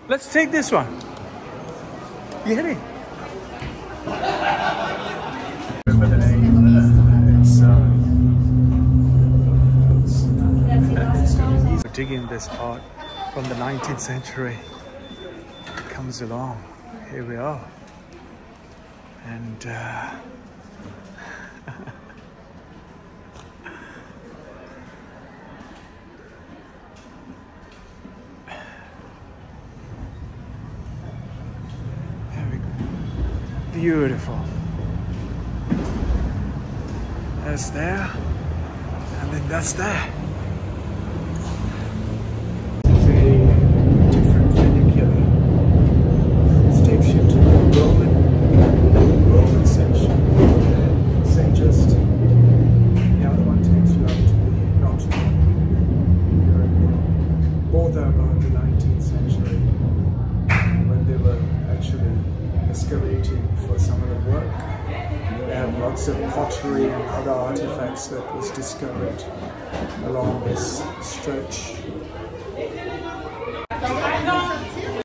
Let's take this one. You hit it. Remember the name? We're digging this part from the 19th century. It comes along. Here we are. And beautiful. That's there, and then that's there. It's a different funicular. This takes you to the Roman section. Say just the other one takes you up to the Nottingham. Both are about the 19th century when they were actually excavating for some of the work. They have lots of pottery and other artifacts that was discovered along this stretch.